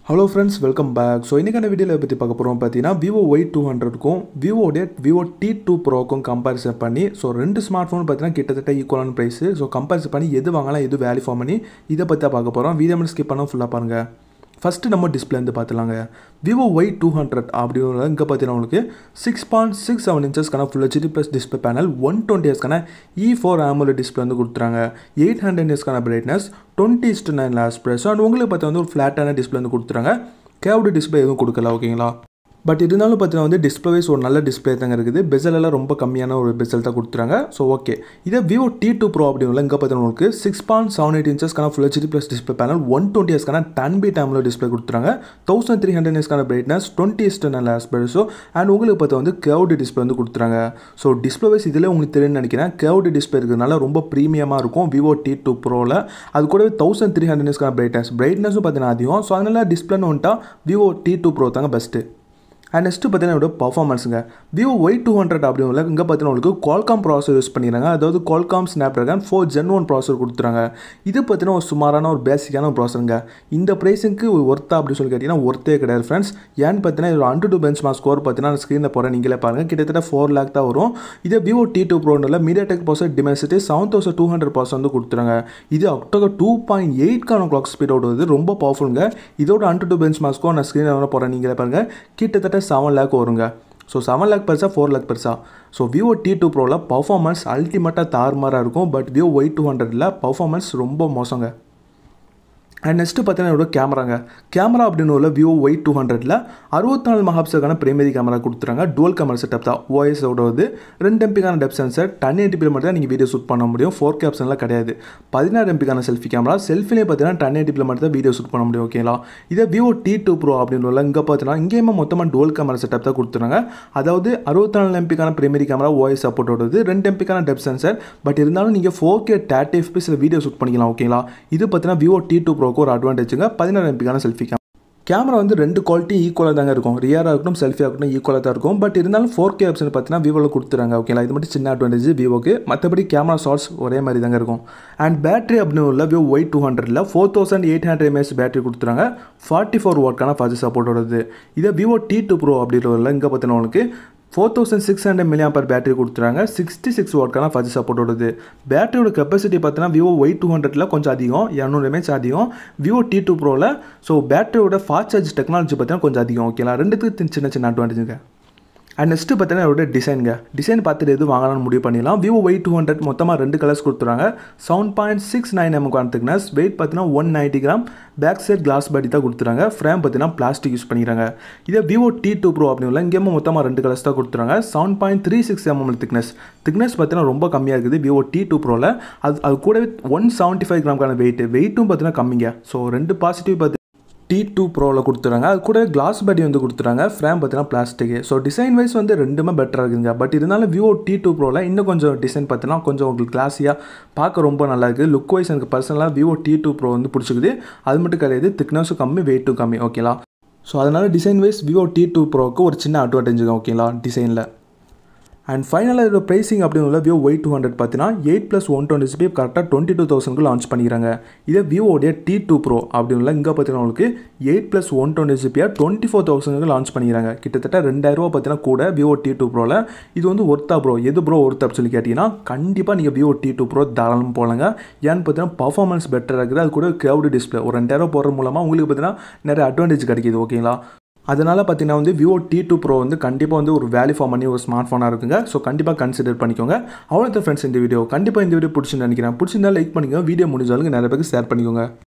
Hello friends, welcome back. So இன்னைக்கான வீடியோல பத்தி பார்க்க போறோம் பாத்தீங்கன்னா Vivo Y200 க்கும் Vivo T2 Pro க்கும் கம்பேரிசன் பண்ணி ரெண்டு ஸ்மார்ட் போன் பாத்தீங்கன்னா கிட்டத்தட்ட ஈக்குவலான பிரைஸ். கம்பேரிசன் பண்ணி எது வாங்கலாம் எது வேல்யூ ஃபார் மணி இத பத்தி பார்க்க போறோம். வீடியோ மட்டும் ஸ்கிப் பண்ணாம ஃபுல்லா பாருங்க. First நம்ம டிஸ்ப்ளே வந்து பார்த்தலாங்க. Vivo Y200 அப்படிங்கறது இங்க பாத்தீங்கன்னா உங்களுக்கு 6.67 inches கான Full HD Plus display panel 120 Hz கான E4 AMOLED display வந்து கொடுத்துறாங்க. 800 nits கான brightness 20:9 aspect ratio and உங்களுக்கு பார்த்தா வந்து ஒரு flat-ஆன display வந்து கொடுத்துறாங்க. Curved display எதுவும் கொடுக்கல ஓகேங்களா. பட் இருந்தாலும் பார்த்தீங்கன்னா வந்து டிஸ்ப்ளே வைஸ் ஒரு நல்ல டிஸ்ப்ளே தாங்க இருக்குது. பெசல் எல்லாம் ரொம்ப கம்மியான ஒரு பெசல் தான் கொடுத்துறாங்க. ஓகே இதே Vivo T2 Pro அப்படிங்கல இங்க பார்த்தீங்கன்னா உங்களுக்கு 6.78 inches கான Full HD Plus display panel 120 Hz கான 10-bit AMOLED display கொடுத்துறாங்க. 1300 nits கான brightness 20:9 aspect ratio and உங்களுக்கு பார்த்தா வந்து curved display வந்து கொடுத்துறாங்க. டிஸ்ப்ளே வைஸ் இதிலே உங்களுக்கு தெரியும்னு நினைக்கிறேன். curved display இருக்கிறதுனால ரொம்ப பிரீமியமா இருக்கும் Vivo T2 Proல. அது கூடவே 1300 nits கான brightness பார்த்தீங்கன்னா அதிகம். அதனால டிஸ்ப்ளேன்னு வந்துட்டா Vivo T2 Pro தாங்க பெஸ்ட். And next பார்த்தீங்கன்னா பெர்ஃபார்மன்ஸ்ங்க Vivo Y200 அப்படிங்கல இங்க பார்த்தீங்கன்னா உங்களுக்கு Qualcomm processor யூஸ் பண்ணிறாங்க. அதாவது Qualcomm Snapdragon 4 Gen 1 processor கொடுத்துறாங்க. இது பார்த்தீங்கன்னா ஒரு சுமாரான ஒரு பேசிக்கான processorங்க. இந்த பிரைஸ்க்கு வொர்த்தா அப்படி சொல்லி கேட்டினா வொர்த்தே கிடையாது फ्रेंड्स. ஏன் பார்த்தீங்கன்னா இது AnTuTu benchmark ஸ்கோர் பார்த்தீங்கன்னா ஸ்கிரீன்ல போற நீங்களே பாருங்க. கிட்டத்தட்ட 4 lakh தான் வரும். இது Vivo T2 Proல MediaTek processor Dimensity 7200 processor வந்து கொடுத்துறாங்க. இது October 2.8 கான clock speed ஓடுது. ரொம்ப பவர்ஃபுல்ங்க. இதோட AnTuTu benchmark ஸ்கோர் நான் ஸ்கிரீன்ல போற நீங்களே பாருங்க. கிட்டத்தட்ட 7 lakh வருங்க. 7 lakh பெருசா 4 lakh பெருசா. Vivo T2 Proல performance அல்டிமேட்டா தாறுமாறா இருக்கும். பட் Vivo Y200ல performance ரொம்ப மோசங்க. And next பார்த்தீங்கன்னா கேமராங்க. கேமரா அப்படினோல Vivo Y200ல 64 மெகாபிக்சல் கான பிரைமரி கேமரா கொடுத்துறாங்க. டுவல் கேமரா செட்டப் தான். OIS ஓட வந்து 2 MP கான டெப்த் சென்சார் 1080p மட்டும் தான் நீங்க வீடியோ ஷூட் பண்ண முடியும். 4K ஆப்ஷன்லாம் கிடையாது. 16 MP கான செல்ஃபி கேமரா. செல்ஃபிலே பார்த்தீங்கன்னா 1080p மட்டும் தான் வீடியோ ஷூட் பண்ண முடியும் ஓகேங்களா. இதே Vivo T2 Pro அப்படினோல இங்க பார்த்தீங்கன்னா இங்கேயுமே மொத்தமா டுவல் கேமரா செட்டப் தான் கொடுத்துறாங்க. அதாவது 64 MP கான பிரைமரி கேமரா OIS சப்போர்ட் ஓடுது. 2 MP கான டெப்த் சென்சார். பட் இருந்தாலும் நீங்க 4K 30fps வீடியோ ஷூட் பண்ணிக்கலாம் ஓகேங்களா. இது பார்த்தீங்கன்னா Vivo T2 Pro ஒரு அட்வான்டேஜ்ங்க 16 MP கான செல்ஃபி கேமரா வந்து ரெண்டு குவாலிட்டி ஈக்குவலா தாங்க இருக்கும். ரியரா இருக்கட்டும் செல்ஃபியா இருக்கட்டும் ஈக்குவலா தான் இருக்கும். பட் இருந்தாலும் 4K ஆப்ஷன் பார்த்தீங்கன்னா Vivoல கொடுத்துறாங்க ஓகேங்களா. இது மட்டும் சின்ன அட்வான்டேஜ் Vivoக்கு. மற்றபடி கேமரா ஷாட்ஸ் ஒரே மாதிரி தாங்க இருக்கும். அண்ட் பேட்டரி அப்படின்னு உள்ள Vivo Y200ல 4800 mAh பேட்டரி கொடுத்துறாங்க. 44 வாட் கான ஃபாஸ்ட் சப்போர்ட் வருது. இதே Vivo T2 Pro அப்படின்றதுல இங்க பார்த்தீங்கன்னா உங்களுக்கு 4600 mAh பேட்டரி கொடுத்துறாங்க. 66 வாட் கான ஃபாஸ்ட் சப்போர்ட் வருது. பேட்டரியோட கெபாசிட்டி பார்த்தீங்கன்னா Vivo Y200ல கொஞ்சம் அதிகம் 200 mAh அதிகம். Vivo T2 Proல பேட்டரியோட ஃபாஸ்ட் சார்ஜ் டெக்னாலஜி பார்த்தீங்கன்னா கொஞ்சம் அதிகம் ஓகேங்களா. ரெண்டுத்துக்கு சின்ன சின்ன அட்வான்டேஜ்ங்க. அண்ட் நெக்ஸ்ட் பார்த்தீங்கன்னா இதோட டிசைனுங்க. டிசைன் பார்த்துட்டு எது வாங்கலாம்னு முடிவு பண்ணிடலாம். Vivo Y200 மொத்தமாக 2 கலர்ஸ் கொடுத்துறாங்க. 7.69 mm கான திக்னஸ். வெயிட் பார்த்தீங்கன்னா 190 gram. Back side glass body தான் கொடுத்துறாங்க. ஃப்ரேம் பார்த்தீங்கன்னா பிளாஸ்டிக் யூஸ் பண்ணிக்கிறாங்க. இதே Vivo T2 Pro அப்படின்னா இங்கேயும் மொத்தமாக 2 கலர்ஸ் தான் கொடுத்துறாங்க. 7.36 mm திக்னஸ். திக்னஸ் பார்த்தீங்கன்னா ரொம்ப கம்மியாக இருக்குது Vivo T2 Proல. அது கூடவே 175 கிராம் கான வெயிட்டும் பார்த்தீங்கன்னா கம்மிங்க. ரெண்டு பாசிட்டிவ் பார்த்து T2 Proல கொடுத்துறாங்க. அது கூட கிளாஸ் பாடி வந்து கொடுத்துறாங்க. ஃப்ரேம் பார்த்தீங்கன்னா பிளாஸ்டிக். டிசைன் வைஸ் வந்து ரெண்டுமே பெட்டராக இருக்குங்க. பட் இருந்தாலும் Vivo T2 Proல இன்னும் கொஞ்சம் டிசைன் பார்த்தீங்கன்னா கொஞ்சம் உங்களுக்கு கிளாஸியாக பார்க்க ரொம்ப நல்லா இருக்குது. லுக் வைஸ் எனக்கு பர்சனலாக Vivo T2 Pro வந்து பிடிச்சிக்குது. அது மட்டும் கிடையாது திக்னஸும் கம்மி வெயிட்டும் கம்மி ஓகேங்களா. அதனால டிசைன் வைஸ் Vivo T2 Proக்கு ஒரு சின்ன அட்வான்டேஜுங்க ஓகேங்களா டிசைனில். அண்ட் ஃபைனலாக இதோட ப்ரைஸிங் அப்படின்னு Vivo Y200 பார்த்தீங்கன்னா 8+120GB கரெக்டாக 22,000க்கு லான்ச் பண்ணிக்கிறாங்க. இதே Vivoடைய T2 Pro அப்படின்னு இங்கே பார்த்தீங்கன்னா உங்களுக்கு 8+120GB 24,000க்கு லான்ச் பண்ணிக்கிறாங்க. கிட்டத்தட்ட 2000 ரூபா பார்த்தீங்கன்னா கூட Vivo T2 Proல. இது வந்து ஒர்த்தா ப்ரோ எது ப்ரோ ஒர்த்தா அப்படின்னு சொல்லி கேட்டிங்கன்னா கண்டிப்பாக நீங்கள் Vivo T2 Pro தாராளமாக போகலாங்க. ஏன்னு பார்த்தீங்கன்னா பர்ஃபார்மன்ஸ் பெட்டராக இருக்குது. அது கூட curved டிஸ்பிளே ஒரு 2000 போடுற மூலமாக உங்களுக்கு பார்த்தீங்கன்னா நிறைய அட்வான்டேஜ் கிடைக்கிது ஓகேங்களா. அதனால் பார்த்தீங்கன்னா வந்து Vivo T2 Pro வந்து கண்டிப்பாக வந்து ஒரு வேல்யூ ஃபார் மணி ஒரு ஸ்மார்ட் ஃபோனாக இருக்குங்க. கண்டிப்பாக கன்சிடர் பண்ணிக்கோங்க. அவ்வளோ ஃப்ரெண்ட்ஸ் இந்த வீடியோ கண்டிப்பாக இந்த வீடியோ பிடிச்சின்னு நினைக்கிறேன். பிடிச்சிருந்தா லைக் பண்ணிக்கோங்க. வீடியோ முடிஞ்சாலும் நிறைய பேருக்கு ஷேர் பண்ணிக்கோங்க.